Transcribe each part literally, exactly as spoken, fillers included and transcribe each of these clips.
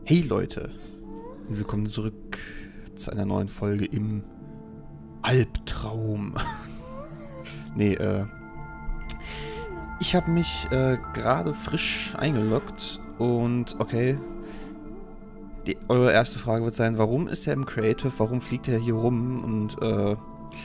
Hey Leute, und willkommen zurück zu einer neuen Folge im Albtraum. nee, äh, ich habe mich äh, gerade frisch eingeloggt und okay, die, eure erste Frage wird sein, warum ist er im Creative, warum fliegt er hier rum und äh,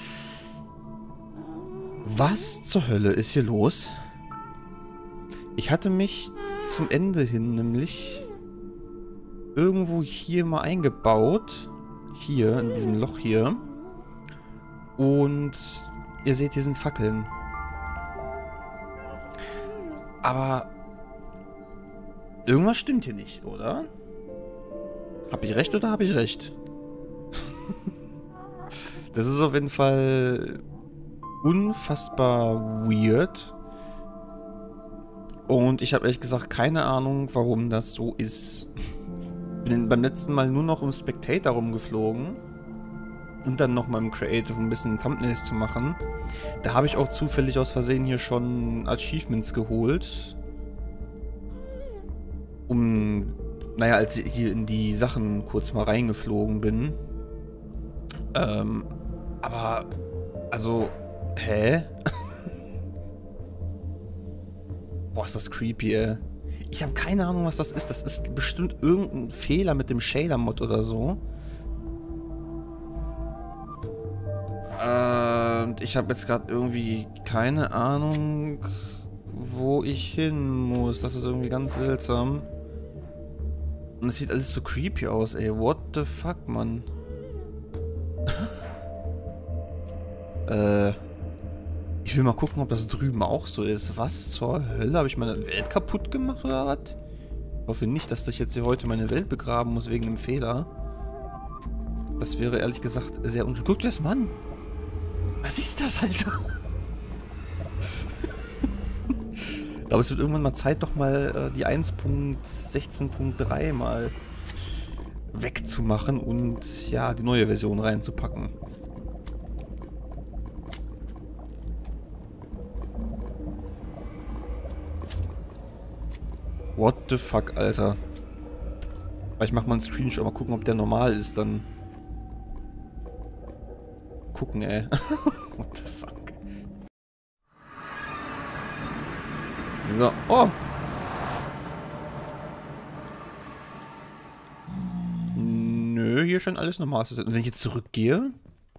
was zur Hölle ist hier los? Ich hatte mich zum Ende hin nämlich irgendwo hier mal eingebaut. Hier, in diesem Loch hier. Und ihr seht, hier sind Fackeln. Aber irgendwas stimmt hier nicht, oder? Hab ich recht oder habe ich recht? Das ist auf jeden Fall unfassbar weird. Und ich habe ehrlich gesagt keine Ahnung, warum das so ist. Bin beim letzten Mal nur noch im Spectator rumgeflogen. Und dann nochmal im Creative ein bisschen Thumbnails zu machen. Da habe ich auch zufällig aus Versehen hier schon Achievements geholt. Um, naja, als ich hier in die Sachen kurz mal reingeflogen bin. Ähm, aber, also, hä? Boah, ist das creepy, ey. Ich habe keine Ahnung, was das ist. Das ist bestimmt irgendein Fehler mit dem Shader-Mod oder so. Und ich habe jetzt gerade irgendwie keine Ahnung, wo ich hin muss. Das ist irgendwie ganz seltsam. Und es sieht alles so creepy aus, ey. What the fuck, Mann? äh... Ich will mal gucken, ob das drüben auch so ist. Was zur Hölle? Habe ich meine Welt kaputt gemacht oder was? Ich hoffe nicht, dass ich jetzt hier heute meine Welt begraben muss wegen einem Fehler. Das wäre ehrlich gesagt sehr unschön. Guck dir das mal an! Was ist das, Alter? Aber es wird irgendwann mal Zeit, doch mal äh, die eins Punkt sechzehn Punkt drei mal wegzumachen und ja, die neue Version reinzupacken. What the fuck, Alter. Ich mach mal einen Screenshot, mal gucken, ob der normal ist, dann. Gucken, ey. What the fuck. So, oh! Nö, hier scheint alles normal zu sein. Und wenn ich jetzt zurückgehe?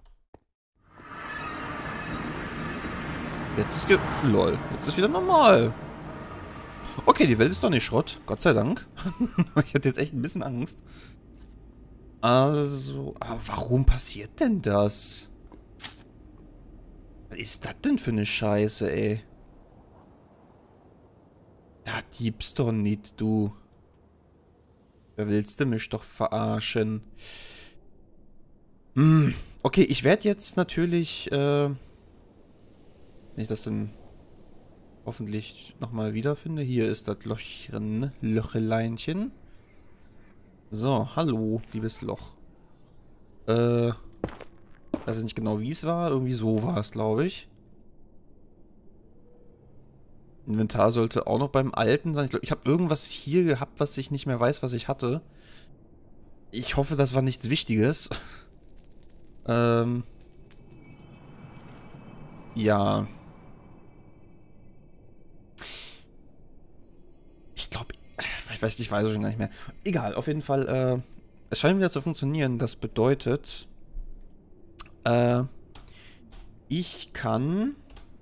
Jetzt ge... Lol, jetzt ist wieder normal. Okay, die Welt ist doch nicht Schrott. Gott sei Dank. Ich hatte jetzt echt ein bisschen Angst. Also, aber warum passiert denn das? Was ist das denn für eine Scheiße, ey? Da gibt's doch nicht, du. Da willst du mich doch verarschen. Hm, okay, ich werde jetzt natürlich, äh... wenn ich das denn hoffentlich nochmal wiederfinde. Hier ist das Lochchen, Löcheleinchen. So, hallo, liebes Loch. Äh, weiß ich nicht genau, wie es war. Irgendwie so war es, glaube ich. Inventar sollte auch noch beim Alten sein. Ich glaube, ich habe irgendwas hier gehabt, was ich nicht mehr weiß, was ich hatte. Ich hoffe, das war nichts Wichtiges. ähm. Ja. Ich glaube, ich weiß, ich weiß es schon gar nicht mehr. Egal, auf jeden Fall, äh, es scheint wieder zu funktionieren. Das bedeutet, äh, ich kann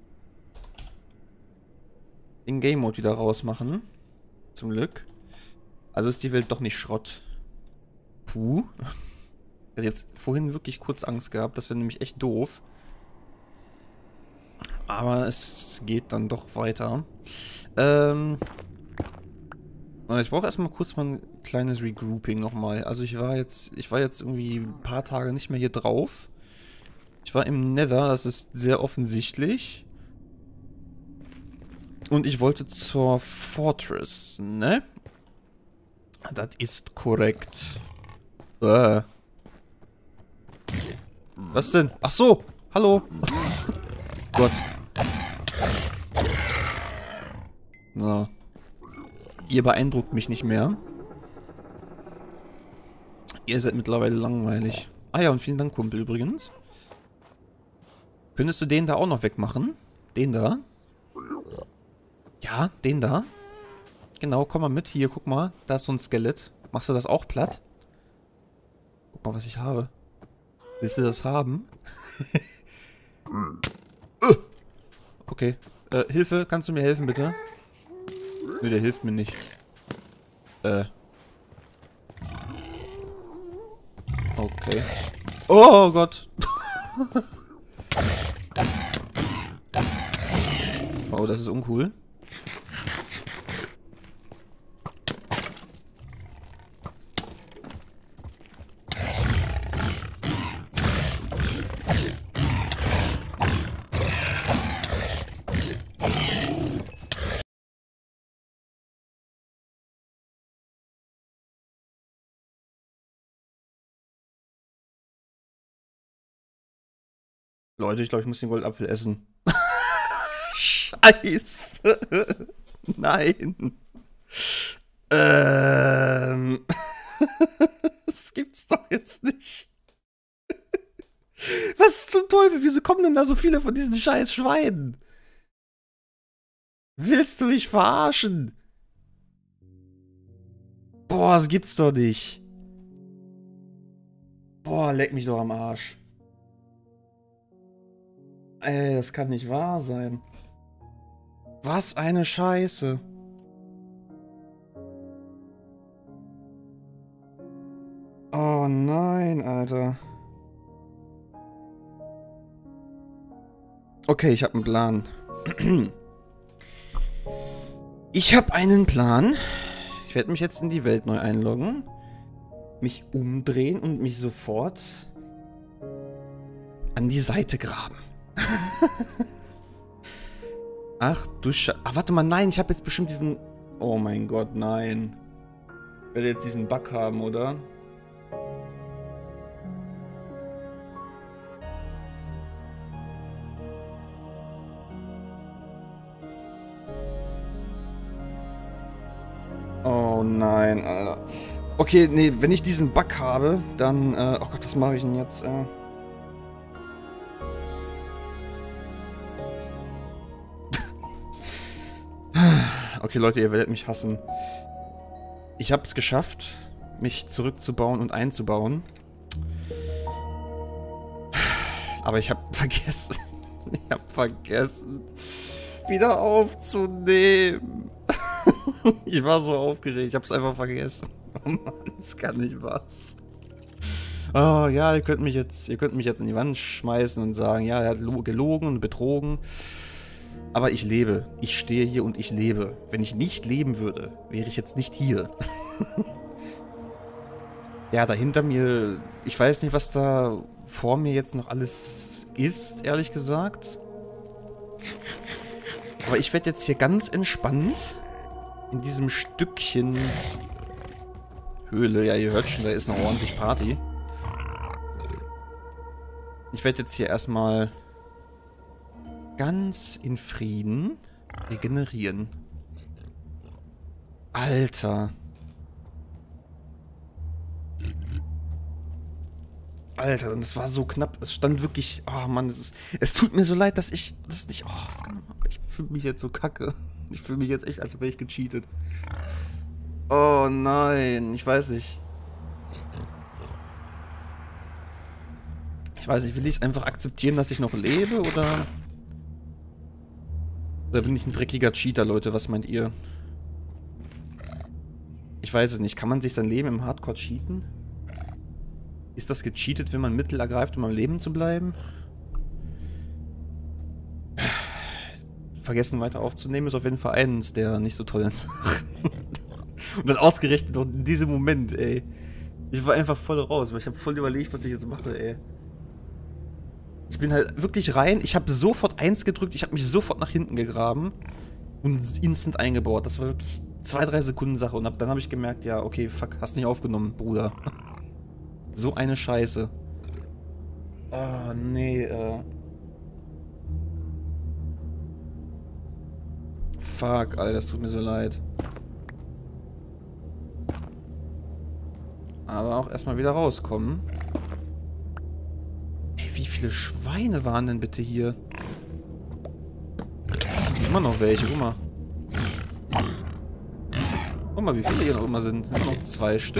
den Game Mode wieder rausmachen. Zum Glück. Also ist die Welt doch nicht Schrott. Puh. Ich hatte jetzt vorhin wirklich kurz Angst gehabt. Das wäre nämlich echt doof. Aber es geht dann doch weiter. Ähm... Ich brauche erstmal kurz mal ein kleines Regrouping nochmal. Also ich war jetzt, ich war jetzt irgendwie ein paar Tage nicht mehr hier drauf. Ich war im Nether, das ist sehr offensichtlich. Und ich wollte zur Fortress, ne? Das ist korrekt. Äh. Was denn? Ach so, hallo. Gott. So. Ihr beeindruckt mich nicht mehr. Ihr seid mittlerweile langweilig. Ah ja, und vielen Dank, Kumpel, übrigens. Könntest du den da auch noch wegmachen? Den da? Ja, den da. Genau, komm mal mit. Hier, guck mal. Da ist so ein Skelett. Machst du das auch platt? Guck mal, was ich habe. Willst du das haben? Okay. Äh, Hilfe, kannst du mir helfen, bitte? Nö, der hilft mir nicht. Äh. Okay. Oh Gott. Oh, das ist uncool. Leute, ich glaube, ich muss den Goldapfel essen. Scheiße. Nein. Ähm. Das gibt's doch jetzt nicht. Was zum Teufel? Wieso kommen denn da so viele von diesen scheiß Schweinen? Willst du mich verarschen? Boah, das gibt's doch nicht. Boah, leck mich doch am Arsch. Ey, das kann nicht wahr sein. Was eine Scheiße. Oh nein, Alter. Okay, ich habe einen Plan. Ich habe einen Plan. Ich werde mich jetzt in die Welt neu einloggen. Mich umdrehen und mich sofort an die Seite graben. Ach du Sche... Ah, warte mal, nein, ich habe jetzt bestimmt diesen... Oh mein Gott, nein. Ich werde jetzt diesen Bug haben, oder? Oh nein, Alter. Okay, nee, wenn ich diesen Bug habe, dann... Äh, oh Gott, was mache ich denn jetzt? Äh... Okay, Leute, ihr werdet mich hassen. Ich habe es geschafft, mich zurückzubauen und einzubauen. Aber ich habe vergessen. Ich habe vergessen, wieder aufzunehmen. Ich war so aufgeregt, ich habe es einfach vergessen. Oh Mann, das kann nicht was. Oh ja, ihr könnt mich jetzt, ihr könnt mich jetzt in die Wand schmeißen und sagen, ja, er hat gelogen und betrogen. Aber ich lebe. Ich stehe hier und ich lebe. Wenn ich nicht leben würde, wäre ich jetzt nicht hier. Ja, dahinter mir... Ich weiß nicht, was da vor mir jetzt noch alles ist, ehrlich gesagt. Aber ich werde jetzt hier ganz entspannt in diesem Stückchen Höhle... Ja, ihr hört schon, da ist noch ordentlich Party. Ich werde jetzt hier erstmal... ganz in Frieden regenerieren. Alter. Alter, und es war so knapp. Es stand wirklich... Oh Mann, es, ist, es tut mir so leid, dass ich... Das nicht... Oh, ich fühle mich jetzt so kacke. Ich fühle mich jetzt echt, als wäre ich gecheatet. Oh nein, ich weiß nicht. Ich weiß nicht, will ich es einfach akzeptieren, dass ich noch lebe, oder... Oder bin ich ein dreckiger Cheater, Leute? Was meint ihr? Ich weiß es nicht. Kann man sich sein Leben im Hardcore cheaten? Ist das gecheatet, wenn man Mittel ergreift, um am Leben zu bleiben? Vergessen weiter aufzunehmen ist auf jeden Fall eins der nicht so tollen Sachen. Und dann ausgerechnet noch in diesem Moment, ey. Ich war einfach voll raus, weil ich habe voll überlegt, was ich jetzt mache, ey. Ich bin halt wirklich rein, ich habe sofort eins gedrückt, ich habe mich sofort nach hinten gegraben und instant eingebaut. Das war wirklich zwei, drei Sekunden Sache und ab dann habe ich gemerkt, ja, okay, fuck, hast nicht aufgenommen, Bruder. So eine Scheiße. Ah, nee, äh. Fuck, Alter, das tut mir so leid. Aber auch erstmal wieder rauskommen. Ey, wie viele Schweine waren denn bitte hier? Immer noch welche, guck mal. Guck mal, wie viele hier noch immer sind. Noch zwei Stück.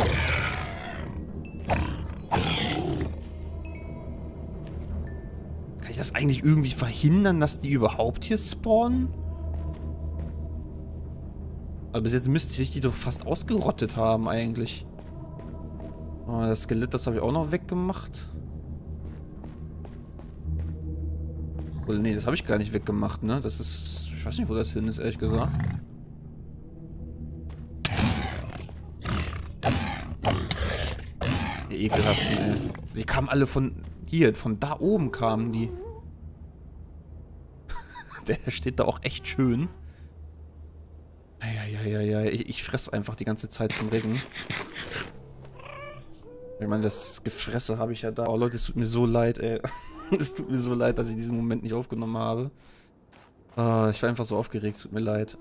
Kann ich das eigentlich irgendwie verhindern, dass die überhaupt hier spawnen? Aber bis jetzt müsste ich die doch fast ausgerottet haben, eigentlich. Oh, das Skelett, das habe ich auch noch weggemacht. Oder nee, das habe ich gar nicht weggemacht, ne? Das ist... Ich weiß nicht, wo das hin ist, ehrlich gesagt. Die ekelhaften, ey. Die kamen alle von... Hier, von da oben kamen die. Der steht da auch echt schön. Ja, ja, ja, ja. Ich, ich fress einfach die ganze Zeit zum Regen. Ich meine, das Gefresse habe ich ja da. Oh Leute, es tut mir so leid, ey. Es tut mir so leid, dass ich diesen Moment nicht aufgenommen habe. Oh, ich war einfach so aufgeregt, es tut mir leid.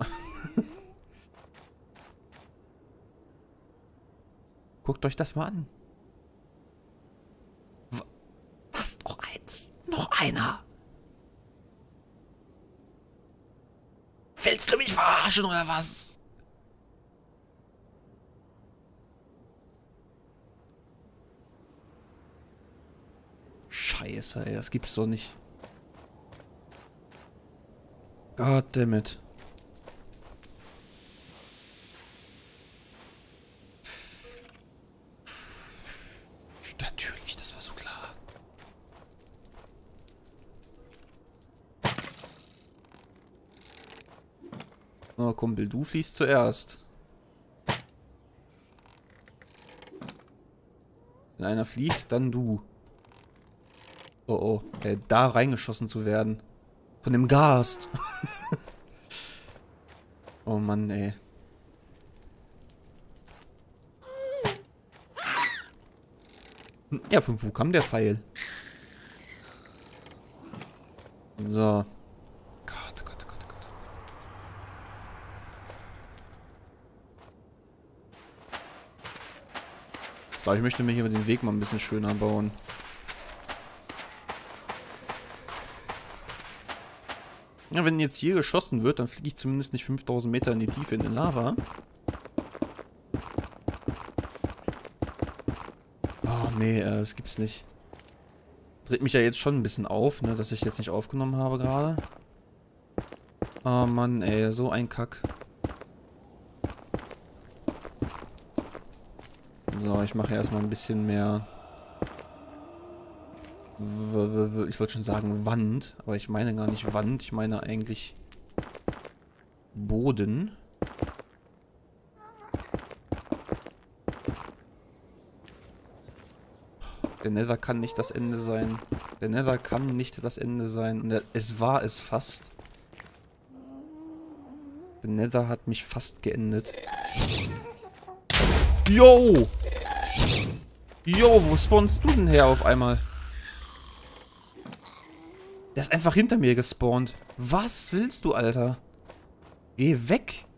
Guckt euch das mal an. Was? Noch eins? Noch einer? Willst du mich verarschen oder was? Scheiße, ey, das gibt's doch nicht. Goddammit. Natürlich, das war so klar. Na, Kumpel, du fließt zuerst. Wenn einer fliegt, dann du. Oh oh, äh, da reingeschossen zu werden. Von dem Gast. Oh Mann, ey. Ja, von wo kam der Pfeil? So. Gott, Gott, Gott, Gott. Ich glaube, ich möchte mir hier den Weg mal ein bisschen schöner bauen. Ja, wenn jetzt hier geschossen wird, dann fliege ich zumindest nicht fünftausend Meter in die Tiefe in den Lava. Oh, nee, äh, das gibt's nicht. Dreht mich ja jetzt schon ein bisschen auf, ne, dass ich jetzt nicht aufgenommen habe gerade. Oh Mann, ey, so ein Kack. So, ich mache erstmal ein bisschen mehr... Ich wollte schon sagen Wand, aber ich meine gar nicht Wand, ich meine eigentlich Boden. Der Nether kann nicht das Ende sein. Der Nether kann nicht das Ende sein. Und es war es fast. Der Nether hat mich fast geendet. Yo! Yo, wo spawnst du denn her auf einmal? Der ist einfach hinter mir gespawnt. Was willst du, Alter? Geh weg.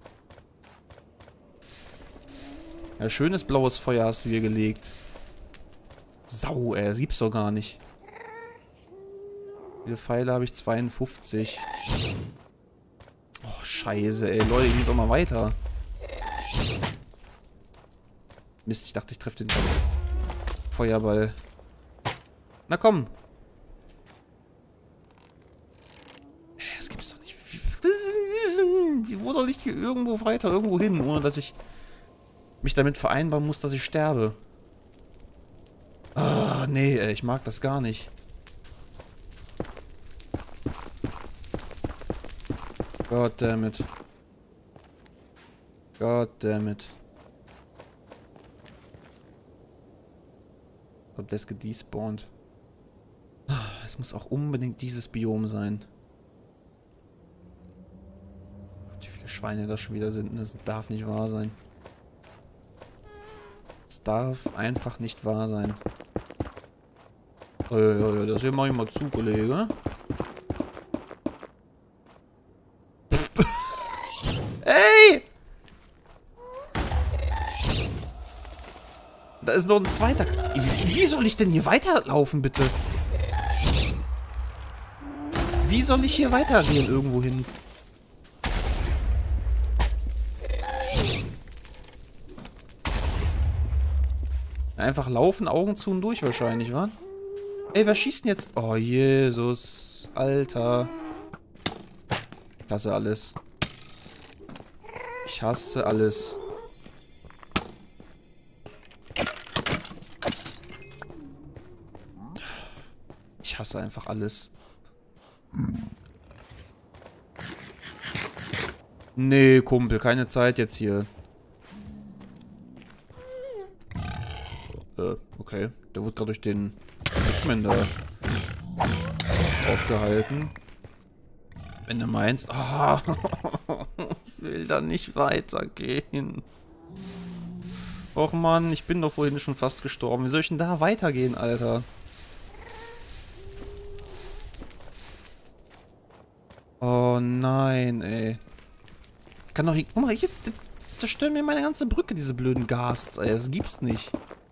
Ja, schönes blaues Feuer hast du hier gelegt. Sau, ey. Das gibt's doch gar nicht. Wie viele Pfeile habe ich? zweiundfünfzig. Oh, scheiße, ey. Leute, geht's auch mal weiter. Mist, ich dachte, ich treffe den Feuerball. Na komm. Das gibt's doch nicht. Wo soll ich hier irgendwo weiter, irgendwo hin, ohne dass ich mich damit vereinbaren muss, dass ich sterbe? Ah, nee, ey, ich mag das gar nicht. Goddammit. Goddammit. Ich glaube, der ist gedespawnt. Es muss auch unbedingt dieses Biom sein. Gott, wie viele Schweine das schon wieder sind. Das darf nicht wahr sein. Es darf einfach nicht wahr sein. Ja, ja, ja, das hier mach ich mal zu, Kollege. Ey! Da ist noch ein zweiter. Wie soll ich denn hier weiterlaufen, bitte? Wie soll ich hier weitergehen irgendwo hin? Einfach laufen, Augen zu und durch wahrscheinlich, wa? Ey, wer schießt denn jetzt? Oh, Jesus. Alter. Ich hasse alles. Ich hasse alles. Ich hasse einfach alles. Nee, Kumpel, keine Zeit jetzt hier. Äh, okay. Der wurde gerade durch den Hitman da aufgehalten. Wenn du meinst, ah, ich will da nicht weitergehen. Och Mann, ich bin doch vorhin schon fast gestorben. Wie soll ich denn da weitergehen, Alter? Oh nein, ey. Kann doch hier... Guck mal, hier zerstören mir meine ganze Brücke, diese blöden Ghasts, ey. Das gibt's nicht.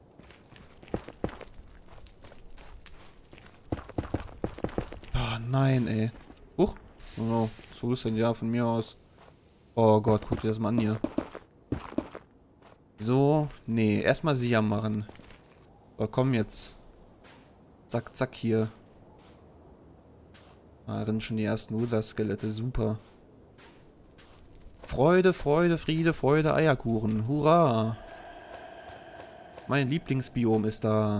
Oh nein, ey. Huch. Oh, so ist denn ja von mir aus. Oh Gott, guck dir das mal an hier. So, nee, erstmal Sia machen. So, komm jetzt. Zack, zack hier. Da rennen schon die ersten Wither-Skelette, super. Freude, Freude, Friede, Freude, Eierkuchen, hurra. Mein Lieblingsbiom ist da.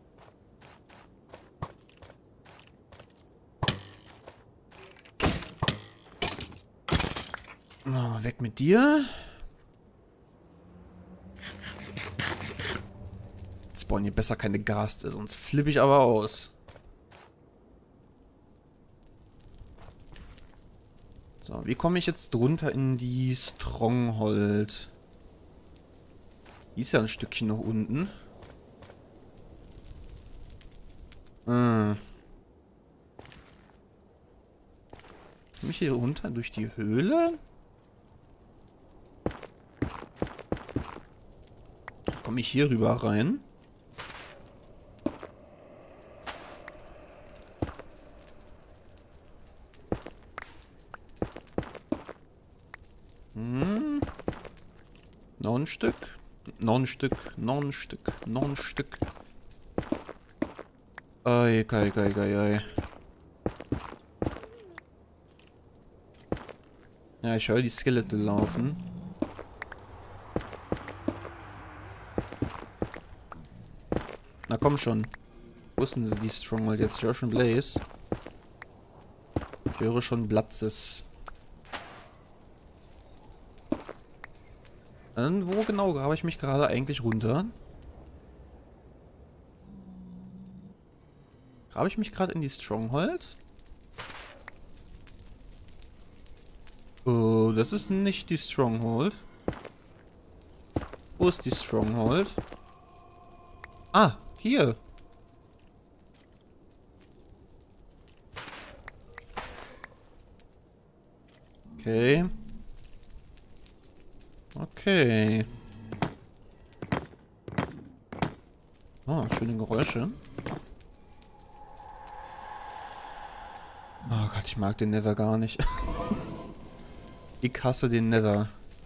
Oh, weg mit dir. Jetzt spawnen hier besser keine Gaste, sonst flippe ich aber aus. So, wie komme ich jetzt drunter in die Stronghold? Die ist ja ein Stückchen noch unten. Hm. Komme ich hier runter durch die Höhle? Komme ich hier rüber rein? Hm. Noch ein Stück. Noch ein Stück. Noch ein Stück. Noch ein Stück. Ei, ei, ei, ei, ei. Ja, ich höre die Skelette laufen. Na komm schon. Wo ist denn die Stronghold jetzt? Ich höre schon Blaze. Ich höre schon Blatzes. Und wo genau grabe ich mich gerade eigentlich runter? Grabe ich mich gerade in die Stronghold? Oh, das ist nicht die Stronghold. Wo ist die Stronghold? Ah, hier. Okay. Okay. Oh, schöne Geräusche. Oh Gott, ich mag den Nether gar nicht. Ich hasse den Nether.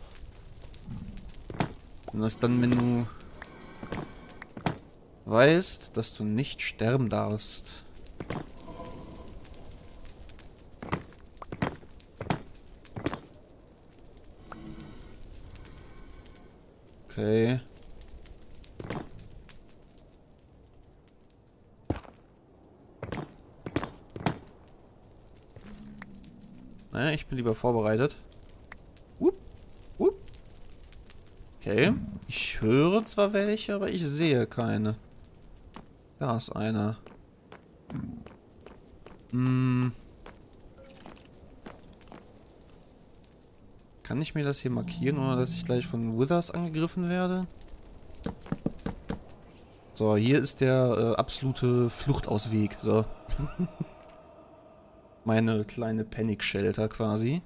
Und das dann, wenn du weißt, dass du nicht sterben darfst. Okay. Naja, ich bin lieber vorbereitet. Wupp, wupp. Okay. Ich höre zwar welche, aber ich sehe keine. Da ist einer. Hm. Kann ich mir das hier markieren, ohne dass ich gleich von Withers angegriffen werde? So, hier ist der äh, absolute Fluchtausweg. So. Meine kleine Panic-Shelter quasi.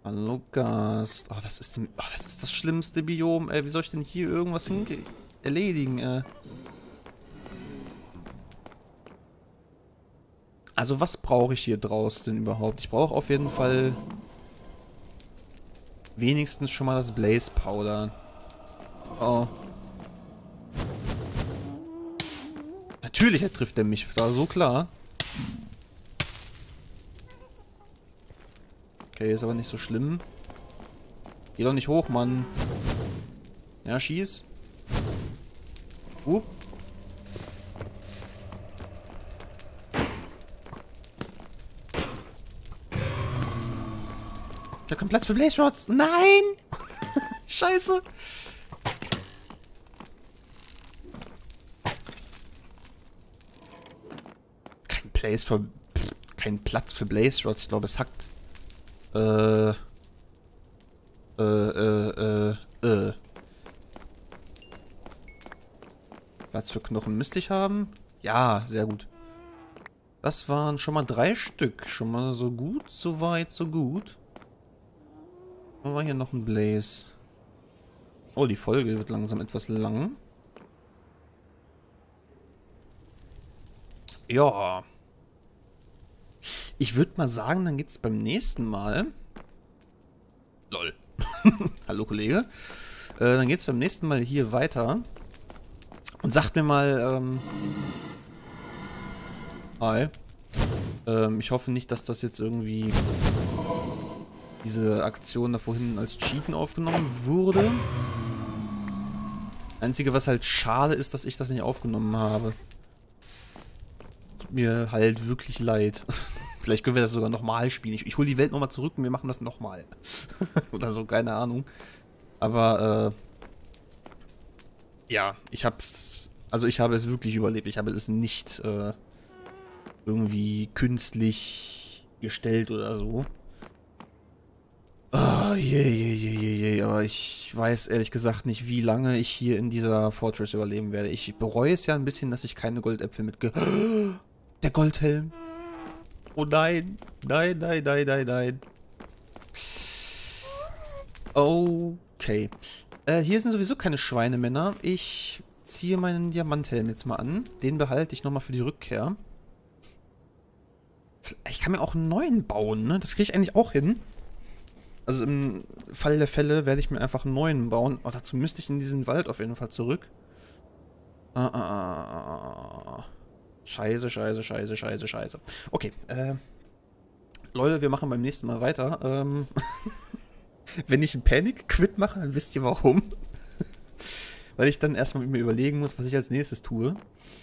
Hallo Gast. Oh, das ist, oh, das ist das schlimmste Biom, ey. Wie soll ich denn hier irgendwas hinge erledigen, ey? Also was brauche ich hier draußen denn überhaupt? Ich brauche auf jeden Fall wenigstens schon mal das Blaze Powder. Oh. Natürlich trifft er mich, das war so klar. Okay, ist aber nicht so schlimm. Geh doch nicht hoch, Mann. Ja, schieß. Uh. Ich hab keinen Platz für Blaze Rods. Nein! Scheiße. Kein Place für... Pff, kein Platz für Blaze Rods. Ich glaube, es hackt. Äh... Äh, äh, äh, äh. Platz für Knochen müsste ich haben. Ja, sehr gut. Das waren schon mal drei Stück. Schon mal so gut, so weit, so gut. Dann war hier noch ein Blaze. Oh, die Folge wird langsam etwas lang. Ja. Ich würde mal sagen, dann geht's beim nächsten Mal. Lol. Hallo Kollege. Äh, dann geht's beim nächsten Mal hier weiter. Und sagt mir mal, ähm... Hi. Ähm, ich hoffe nicht, dass das jetzt irgendwie... diese Aktion da vorhin als Cheaten aufgenommen wurde. Einzige, was halt schade ist, dass ich das nicht aufgenommen habe. Tut mir halt wirklich leid. Vielleicht können wir das sogar nochmal spielen. Ich, ich hole die Welt nochmal zurück und wir machen das nochmal. Oder so, keine Ahnung. Aber, äh... ja, ich hab's... Also ich habe es wirklich überlebt. Ich habe es nicht, äh... irgendwie künstlich gestellt oder so. Oh, je, je, je, je, je, aber ich weiß ehrlich gesagt nicht, wie lange ich hier in dieser Fortress überleben werde. Ich bereue es ja ein bisschen, dass ich keine Goldäpfel mitge... Der Goldhelm! Oh nein! Nein, nein, nein, nein, nein. Okay. Äh, hier sind sowieso keine Schweinemänner. Ich ziehe meinen Diamanthelm jetzt mal an. Den behalte ich nochmal für die Rückkehr. Ich kann mir auch einen neuen bauen, ne? Das kriege ich eigentlich auch hin. Also im Fall der Fälle werde ich mir einfach einen neuen bauen. Oh, dazu müsste ich in diesen Wald auf jeden Fall zurück. Ah, ah, ah, ah. Scheiße, scheiße, scheiße, scheiße, scheiße. Okay, äh... Leute, wir machen beim nächsten Mal weiter. Ähm... Wenn ich einen Panic-Quit mache, dann wisst ihr warum. Weil ich dann erstmal mir überlegen muss, was ich als nächstes tue.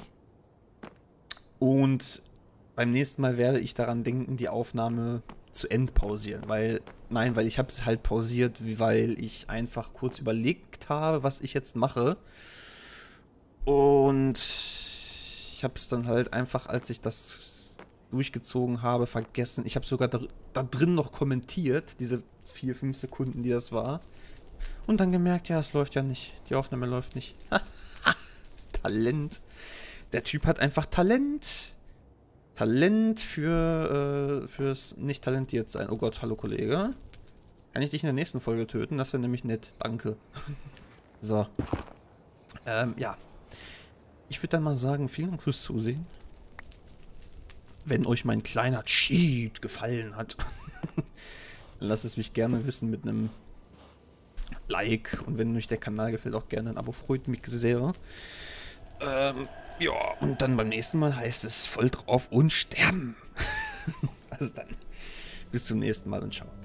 Und beim nächsten Mal werde ich daran denken, die Aufnahme zu endpausieren, weil, nein, weil ich habe es halt pausiert, weil ich einfach kurz überlegt habe, was ich jetzt mache. Und ich habe es dann halt einfach, als ich das durchgezogen habe, vergessen. Ich habe sogar da, da drin noch kommentiert, diese vier, fünf Sekunden, die das war. Und dann gemerkt, ja, es läuft ja nicht. Die Aufnahme läuft nicht. Talent. Der Typ hat einfach Talent. Talent für, äh, fürs nicht talentiert sein. Oh Gott, hallo Kollege. Kann ich dich in der nächsten Folge töten? Das wäre nämlich nett. Danke. So. Ähm, ja. Ich würde dann mal sagen, vielen Dank fürs Zusehen. Wenn euch mein kleiner Cheat gefallen hat, dann lasst es mich gerne wissen mit einem Like. Und wenn euch der Kanal gefällt, auch gerne ein Abo. Freut mich sehr. Ähm... Ja, und dann beim nächsten Mal heißt es voll drauf und sterben. Also dann, bis zum nächsten Mal und ciao.